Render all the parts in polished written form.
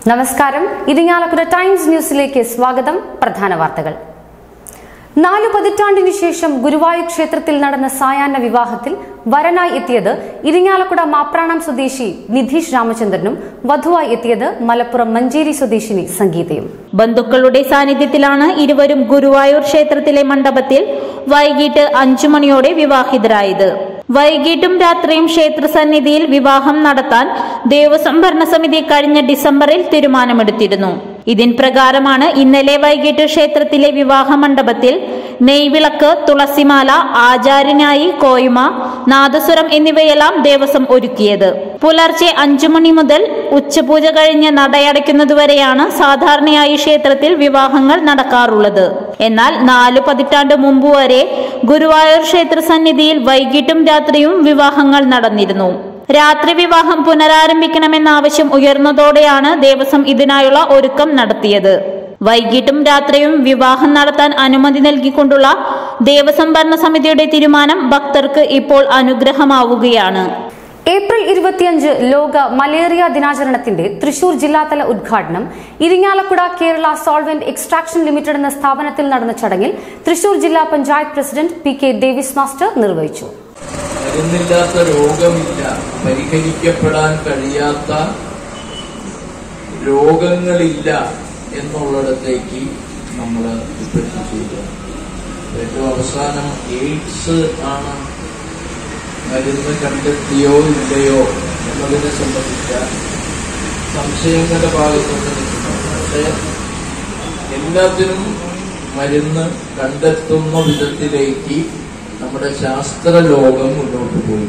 നമസ്കാരം. ഇരിങ്ങാലക്കുട ടൈംസ് ന്യൂസിലേക്ക് സ്വാഗതം. പ്രധാന വാർത്തകൾ. 4 പതിറ്റാണ്ടിനു ശേഷം ഗുരുവായൂർ ക്ഷേത്രത്തിൽ നടന്ന സായാഹ്ന വിവാഹത്തിൽ വരനായി എത്തിയത് ഇരിങ്ങാലക്കുട മാപ്രാണം സ്വദേശി നിധീഷ് രാമചന്ദ്രനും വധുവായി എത്തിയത് മലപ്പുറം മഞ്ചേരി സ്വദേശിനി സംഗീതയും. ബന്ധുക്കളുടെ സാന്നിധ്യത്തിലാണ് ഇരുവരും ഗുരുവായൂർ ക്ഷേത്രത്തിലെ മണ്ഡപത്തിൽ വൈകിട്ട് 5 മണിയോടെ വിവാഹിതരായത്. വൈകിട്ടും രാത്രിയും ക്ഷേത്രസന്നിധിയിൽ വിവാഹം നടത്താൻ ദേവസ്വം ഭരണസമിതി കഴിഞ്ഞ ഡിസംബറിൽ തീരുമാനമെടുത്തിരുന്നു. ഇതിൻ പ്രകാരമാണ് ഇന്നലെ വൈകിട്ട് ക്ഷേത്രത്തിലെ വിവാഹ മണ്ഡപത്തിൽ നെയ്വിളക്ക്, തുളസിമാല, ആചാര്യനായി കോയ്മ, നാദസ്വരം എന്നിവയെല്ലാം ദേവസ്വം ഒരുക്കിയത്. പുലർച്ചെ 5 മണി മുതൽ ഉച്ചപൂജ കഴിഞ്ഞ് നടയടയ്ക്കുന്നതുവരെയാണ് സാധാരണയായി ക്ഷേത്രത്തിൽ വിവാഹങ്ങൾ നടക്കാറുള്ളത്. എന്നാൽ 4 പതിറ്റാണ്ട് മുമ്പ് വരെ ഗുരുവായൂർ ക്ഷേത്ര സന്നിധിയിൽ വൈകിട്ടും രാത്രിയും വിവാഹങ്ങൾ നടന്നിരുന്നു. രാത്രി വിവാഹം പുനരാരംഭിക്കണമെന്ന ആവശ്യം ഉയർന്നതോടെയാണ് ദേവസ്വം ഇതിനായുള്ള ഒരുക്കം നടത്തിയത്. വൈകിട്ടും രാത്രിയും വിവാഹം നടത്താൻ അനുമതി നൽകിക്കൊണ്ടുള്ള ദേവസ്വം ഭരണസമിതിയുടെ തീരുമാനം ഭക്തർക്ക് ഇപ്പോൾ അനുഗ്രഹമാവുകയാണ്. ഏപ്രിൽ 25 ലോക മലേറിയ ദിനാചരണത്തിന്റെ തൃശൂർ ജില്ലാതല ഉദ്ഘാടനം Irinjalakuda Kerala solvent extraction limited എന്ന സ്ഥാപനത്തിൽ നടന്ന ചടങ്ങിൽ തൃശൂർ ജില്ലാ panchayat president PK Davis master നിർവഹിച്ചു. മരുന്നില്ലാത്ത രോഗമില്ല, പരിഹരിക്കപ്പെടാൻ കഴിയാത്ത രോഗങ്ങളില്ല എന്നുള്ളിടത്തേക്ക് നമ്മൾ എത്തിച്ചു. ഏറ്റവും അവസാനം എയ്ഡ്സ് ആണ് മരുന്ന് കണ്ടെത്തിയോ ഇല്ലയോ എന്നതിനെ സംബന്ധിച്ച സംശയങ്ങളുടെ ഭാഗത്തുനിന്ന് നിൽക്കുന്നത്. പക്ഷേ എല്ലാത്തിനും മരുന്ന് കണ്ടെത്തുന്ന വിധത്തിലേക്ക് നമ്മുടെ ശാസ്ത്രലോകം മുന്നോട്ട് പോയി.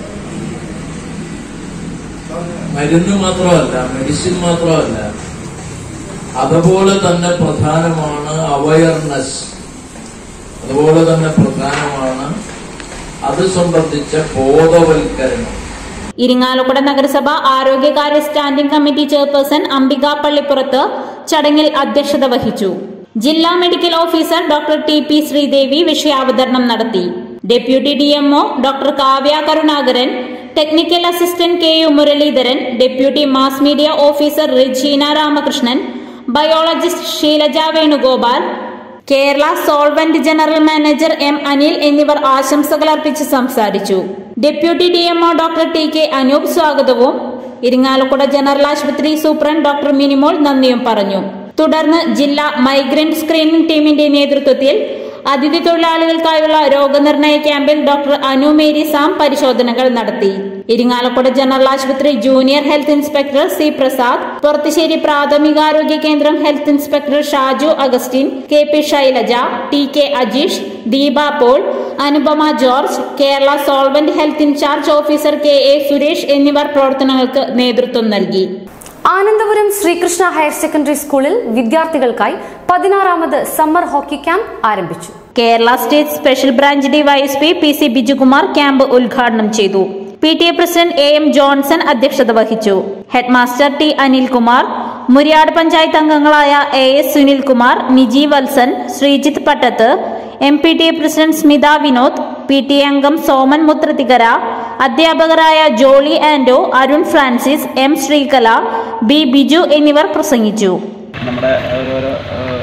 മരുന്ന് മാത്രമല്ല, മെഡിസിൻ മാത്രമല്ല, അതുപോലെ തന്നെ പ്രധാനമാണ് അവയർനെസ്. അതുപോലെ തന്നെ പ്രധാനമാണ് അത് സംബന്ധിച്ച ബോധവൽക്കരണം. ഇരിങ്ങാലക്കുട നഗരസഭ ആരോഗ്യകാര്യ standing committee chairperson Ambika Pallippurath ചടങ്ങിൽ അധ്യക്ഷത വഹിച്ചു. ജില്ലാ medical officer doctor TP Sreedevi വിഷയാവതരണം നടത്തി. Deputy DMO doctor Kavya Karunakaran, technical assistant KU Muraleedharan, deputy mass media officer Rejeena Ramakrishnan, biologist Sheelaja Venugopal, Kerala solvent general manager M Anil എന്നിവർ ആശംസകൾ അർപ്പിച്ച് സംസാരിച്ചു. Deputy DMO doctor TK Anoop സ്വാഗതവും ഇരിങ്ങാലക്കുട ജനറൽ ആശുപത്രി സൂപ്രണ്ട് ഡോക്ടർ മിനിമോൾ നന്ദിയും പറഞ്ഞു. തുടർന്ന് ജില്ലാ മൈഗ്രന്റ് സ്ക്രീനിംഗ് ടീമിന്റെ നേതൃത്വത്തിൽ അതിഥി തൊഴിലാളികൾക്കായുള്ള രോഗനിർണയ ക്യാമ്പിൽ ഡോക്ടർ അനു മേരി സാം പരിശോധനകൾ നടത്തി. ഇരിങ്ങാലക്കുട ജനറൽ ആശുപത്രി junior health inspector C Prasad, Porathissery പ്രാഥമികാരോഗ്യ കേന്ദ്രം health inspector Shaju Augustine, KP Shailaja, TK Ajeesh, Deepa Paul, Anupama George, Kerala solvent health in charge officer KA Suresh എന്നിവർ പ്രവർത്തനങ്ങൾക്ക് നേതൃത്വം നൽകി. ആനന്ദപുരം ശ്രീകൃഷ്ണ ഹയർ സെക്കൻഡറി സ്കൂളിൽ വിദ്യാർത്ഥികൾക്കായി 16ാമത് സമ്മർ ഹോക്കി ക്യാമ്പ് ആരംഭിച്ചു. Kerala state special branch DYSP PC Bijukumar camp ഉദ്ഘാടനം ചെയ്തു. PTA പ്രസിഡന്റ് AM ജോൺസൺ അധ്യക്ഷത വഹിച്ചു. ഹെഡ്മാസ്റ്റർ T അനിൽകുമാർ, മുരിയാട് പഞ്ചായത്ത് അംഗങ്ങളായ AS Sunilkumar, Niji Valsan, Sreejith Pattath, MPTA president Smitha Vinod, PTA അംഗം സോമൻ മുത്രത്തികര, അധ്യാപകരായ Jolly Ando, Arun Francis, M Sreekala, B Biju എന്നിവർ പ്രസംഗിച്ചു. നമ്മുടെ ഓരോരോ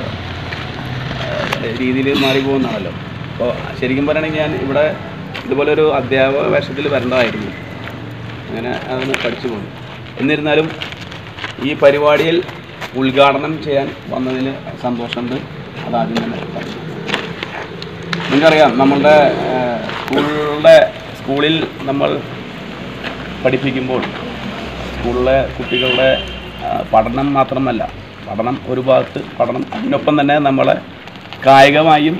രീതിയിൽ മാറിപ്പോകുന്നതാണല്ലോ. അപ്പോൾ ശരിക്കും പറയുകയാണെങ്കിൽ ഞാൻ ഇവിടെ ഇതുപോലെ ഒരു അധ്യാപക വേഷത്തിൽ വരേണ്ടതായിരുന്നു. അങ്ങനെ അതൊന്ന് പഠിച്ചു പോകുന്നു. എന്നിരുന്നാലും ഈ പരിപാടിയിൽ ഉദ്ഘാടനം ചെയ്യാൻ വന്നതിൽ സന്തോഷമുണ്ട്. അതാദ്യം തന്നെ പറഞ്ഞു. നിങ്ങൾക്കറിയാം, നമ്മളുടെ സ്കൂളിൽ നമ്മൾ പഠിപ്പിക്കുമ്പോൾ സ്കൂളിലെ കുട്ടികളുടെ പഠനം മാത്രമല്ല, പഠനം ഒരു ഭാഗത്ത് പഠനം, അതിനൊപ്പം തന്നെ നമ്മളെ കായികമായും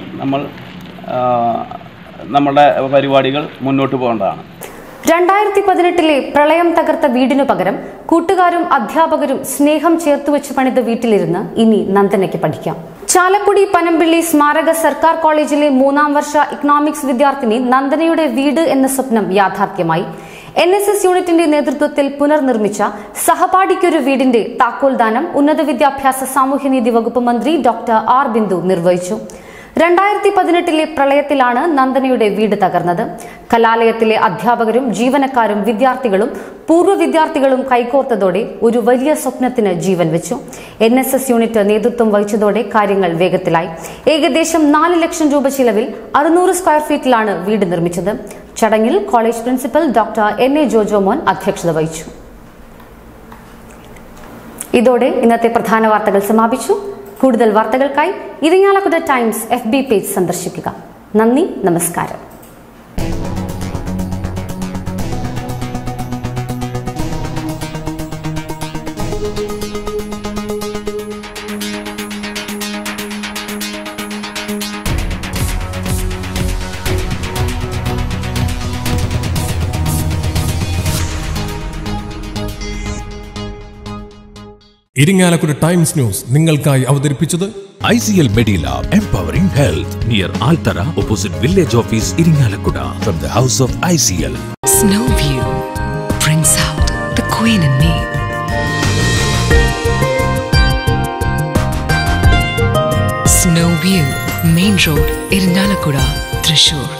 നമ്മളുടെ പരിപാടികൾ മുന്നോട്ട് പോകേണ്ടതാണ്. 2018 പ്രളയം തകർത്ത വീടിനു പകരം കൂട്ടുകാരും അധ്യാപകരും സ്നേഹം ചേർത്തുവെച്ച് പണിത വീട്ടിലിരുന്ന് ഇനി നന്ദനയ്ക്ക് പഠിക്കാം. ചാലക്കുടി പനമ്പിള്ളി സ്മാരക സർക്കാർ കോളേജിലെ 3ാം വർഷ ഇക്കണോമിക്സ് വിദ്യാർത്ഥിനി നന്ദനയുടെ വീട് എന്ന സ്വപ്നം യാഥാർത്ഥ്യമായി. NSS യൂണിറ്റിന്റെ നേതൃത്വത്തിൽ പുനർനിർമ്മിച്ച സഹപാഠിക്കൊരു വീടിന്റെ താക്കോൽദാനം ഉന്നത വിദ്യാഭ്യാസ സാമൂഹ്യനീതി വകുപ്പ് മന്ത്രി ഡോക്ടർ R ബിന്ദു നിർവഹിച്ചു. 2018 പ്രളയത്തിലാണ് നന്ദനയുടെ വീട് തകർന്നത്. കലാലയത്തിലെ അധ്യാപകരും ജീവനക്കാരും വിദ്യാർത്ഥികളും പൂർവ്വ വിദ്യാർത്ഥികളും കൈകോർത്തതോടെ ഒരു വലിയ സ്വപ്നത്തിന് ജീവൻ വെച്ചു. NSS യൂണിറ്റ് നേതൃത്വം വഹിച്ചതോടെ കാര്യങ്ങൾ വേഗത്തിലായി. ഏകദേശം 4 ലക്ഷം രൂപ ചിലവിൽ 600 സ്ക്വയർ ഫീറ്റിലാണ് വീട് നിർമ്മിച്ചത്. ചടങ്ങിൽ college principal doctor NA Jojomon അധ്യക്ഷത വഹിച്ചു. ഇതോടെ ഇന്നത്തെ പ്രധാന വാർത്തകൾ സമാപിച്ചു. കൂടുതൽ വാർത്തകൾക്കായി ഇരിങ്ങാലക്കുട ടൈംസ് FB പേജ് സന്ദർശിക്കുക. നന്ദി, നമസ്കാരം. ഇരിങ്ങാലക്കുട ടൈംസ് ന്യൂസ് നിങ്ങൾക്കായി അവതരിപ്പിച്ചത് ICL Medilab, empowering health, near Altara, opposite Village Office, Iringalakkuda, from the house of ICL. Snow View brings out the queen in me. Snow View, Main Road, Iringalakkuda, Thrissur.